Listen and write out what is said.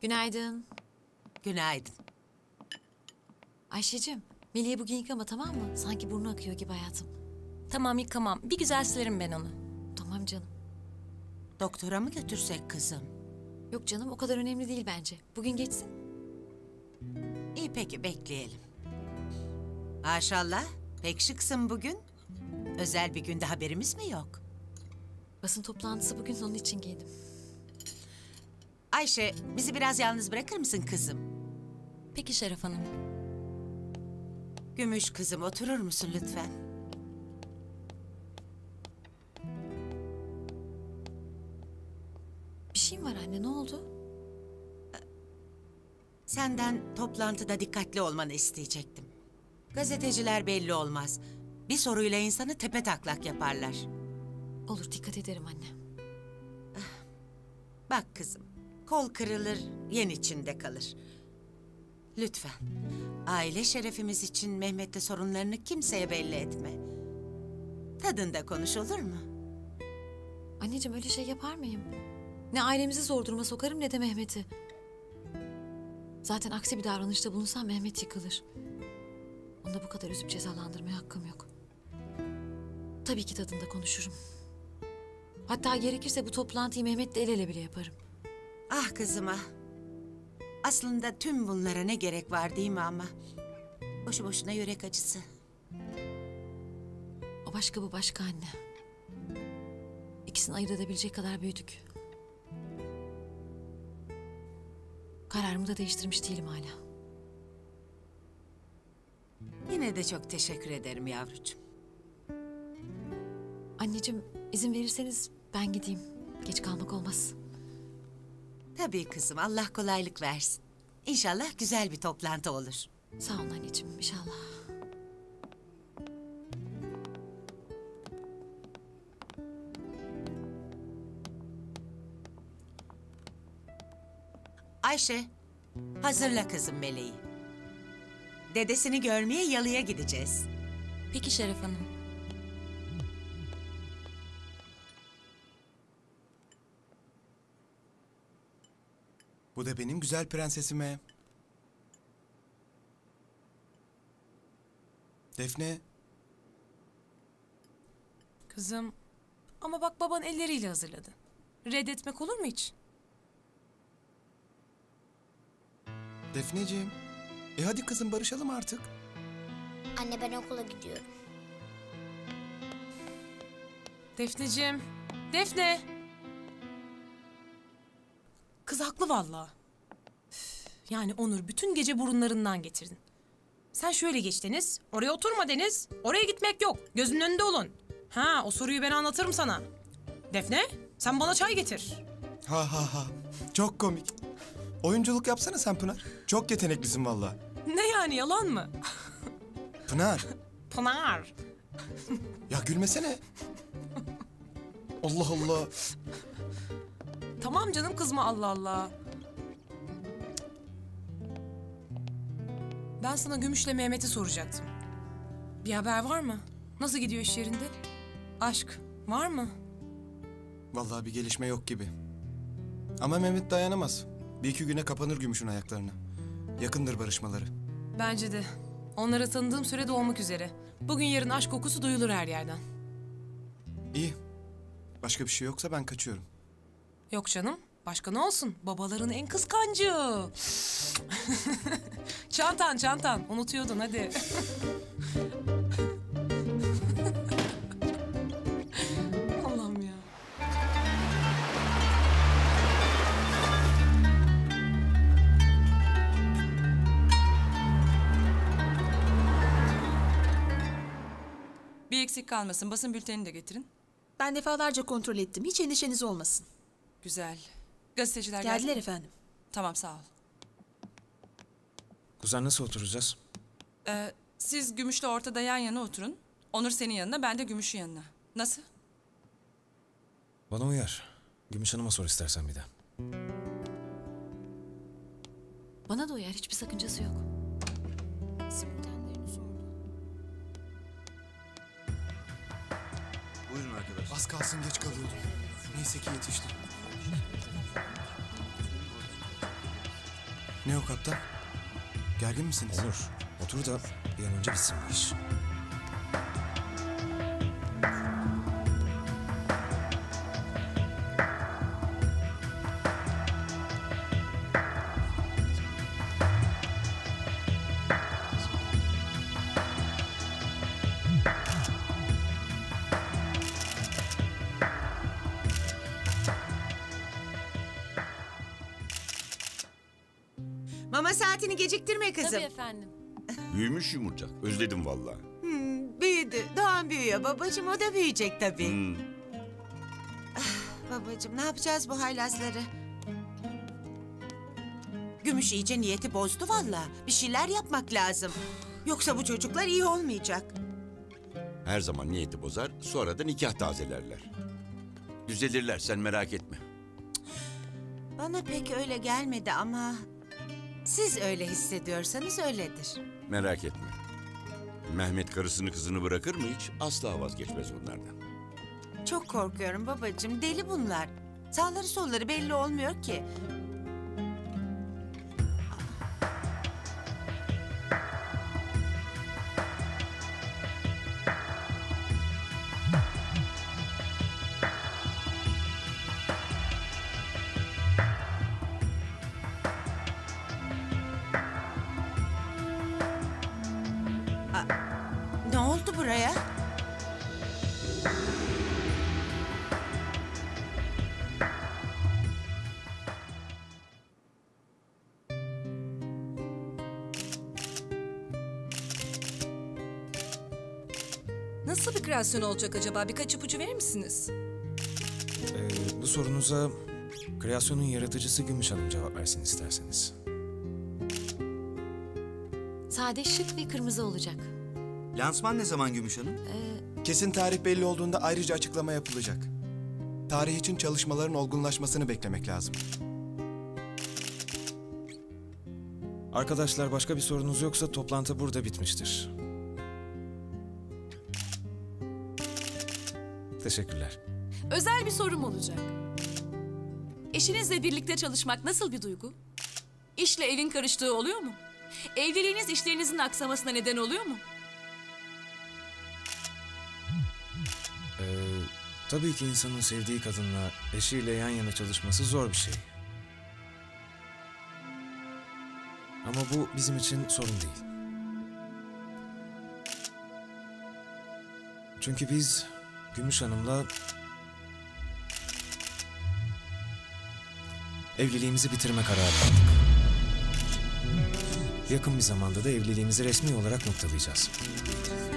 Günaydın. Günaydın. Ayşe'cim, Melih'i bugün yıkama tamam mı? Sanki burnu akıyor gibi hayatım. Tamam yıkamam. Bir güzel silerim ben onu. Tamam canım. Doktora mı götürsek kızım? Yok canım o kadar önemli değil bence. Bugün geçsin. İyi peki bekleyelim. Maşallah pek şıksın bugün. Özel bir günde haberimiz mi yok? Basın toplantısı bugün onun için giydim. Ayşe bizi biraz yalnız bırakır mısın kızım? Peki Şeref Hanım. Gümüş kızım oturur musun lütfen? Bir şey mi var anne ne oldu? Senden toplantıda dikkatli olmanı isteyecektim. Gazeteciler belli olmaz. Bir soruyla insanı tepetaklak yaparlar. Olur dikkat ederim anne. Bak kızım, kol kırılır, yen içinde kalır. Lütfen, aile şerefimiz için Mehmet'le sorunlarını kimseye belli etme. Tadında konuş olur mu? Anneciğim öyle şey yapar mıyım? Ne ailemizi zor duruma sokarım ne de Mehmet'i. Zaten aksi bir davranışta bulunsam Mehmet yıkılır. Onu da bu kadar üzüp cezalandırmaya hakkım yok. Tabii ki tadında konuşurum. Hatta gerekirse bu toplantıyı Mehmet'le el ele bile yaparım. Ah kızım ah. Aslında tüm bunlara ne gerek var değil mi ama? Boşu boşuna yürek acısı. O başka bu başka anne. İkisini ayırt edebilecek kadar büyüdük. Kararımı da değiştirmiş değilim hala. Yine de çok teşekkür ederim yavrucuğum. Anneciğim izin verirseniz ben gideyim. Geç kalmak olmaz. Tabii kızım, Allah kolaylık versin. İnşallah güzel bir toplantı olur. Sağ olun anneciğim inşallah. Ayşe, hazırla kızım Meleği. Dedesini görmeye yalıya gideceğiz. Peki Şeref Hanım. Bu da benim güzel prensesime. Defne, Kızım, ama bak baban elleriyle hazırladı. Reddetmek olur mu hiç? Defneciğim. Hadi kızım barışalım artık. Anne ben okula gidiyorum. Defneciğim, Defne! Kız haklı vallahi. Üf, yani Onur bütün gece burunlarından getirdin. Sen şöyle geç Deniz, oraya oturma Deniz. Oraya gitmek yok, gözünün önünde olun. Ha, o soruyu ben anlatırım sana. Defne, sen bana çay getir. Ha ha ha. Çok komik. Oyunculuk yapsana sen Pınar. Çok yeteneklisin vallahi. Ne yani, yalan mı? Pınar. Pınar. Ya gülmesene. Allah Allah. Tamam canım, kızma Allah Allah. Ben sana Gümüş'le Mehmet'i soracaktım. Bir haber var mı? Nasıl gidiyor iş yerinde? Aşk var mı? Vallahi bir gelişme yok gibi. Ama Mehmet dayanamaz. Bir iki güne kapanır Gümüş'ün ayaklarına. Yakındır barışmaları. Bence de. Onları tanıdığım sürede olmak üzere. Bugün yarın aşk kokusu duyulur her yerden. İyi. Başka bir şey yoksa ben kaçıyorum. Yok canım. Başka ne olsun? Babaların en kıskancı. Çantan. Unutuyordun hadi. Allah'ım ya. Bir eksik kalmasın. Basın bültenini de getirin. Ben defalarca kontrol ettim. Hiç endişeniz olmasın. Güzel. Gazeteciler Geldiler mi? efendim. Tamam, sağ ol. Kuzen nasıl oturacağız? Siz Gümüş'le ortada yan yana oturun. Onur senin yanına, ben de Gümüş'ün yanına. Nasıl? Bana uyar. Gümüş Hanım'a sor istersen bir de. Bana da uyar hiçbir sakıncası yok. Simultanlerini sordu. Buyurun arkadaşlar. Az kalsın geç kalıyordum. Neyse ki yetiştim. Ne o kaptan? Gergin misiniz? Onur, otur da bir an önce bitsin bu iş. Mama saatini geciktirme kızım. Tabii efendim. Büyümüş yumurcak. Özledim vallahi. Büyüdü. Doğan büyüyor babacığım. O da büyüyecek tabii. Hmm. Babacığım ne yapacağız bu haylazları? Gümüş iyice niyeti bozdu vallahi. Bir şeyler yapmak lazım. Yoksa bu çocuklar iyi olmayacak. Her zaman niyeti bozar, sonra da nikah tazelerler. Düzelirler, sen merak etme. Bana pek öyle gelmedi ama... Siz öyle hissediyorsanız öyledir. Merak etme. Mehmet karısını kızını bırakır mı hiç? Asla vazgeçmez onlardan. Çok korkuyorum babacığım. Deli bunlar. Sağları solları belli olmuyor ki. Ne oldu buraya? Nasıl bir kreasyon olacak acaba? Birkaç ipucu verir misiniz? Bu sorunuza kreasyonun yaratıcısı Gümüş Hanım cevap versin isterseniz. Sade, şık ve kırmızı olacak. Lansman ne zaman Gümüş Hanım? Kesin tarih belli olduğunda ayrıca açıklama yapılacak. Tarih için çalışmaların olgunlaşmasını beklemek lazım. Arkadaşlar başka bir sorunuz yoksa toplantı burada bitmiştir. Teşekkürler. Özel bir sorum olacak. Eşinizle birlikte çalışmak nasıl bir duygu? İşle evin karıştığı oluyor mu? Evliliğiniz işlerinizin aksamasına neden oluyor mu? Tabii ki insanın sevdiği kadınla, eşiyle yan yana çalışması zor bir şey. Ama bu bizim için sorun değil. Çünkü biz Gümüş Hanım'la evliliğimizi bitirme kararı aldık. Yakın bir zamanda da evliliğimizi resmi olarak noktalayacağız.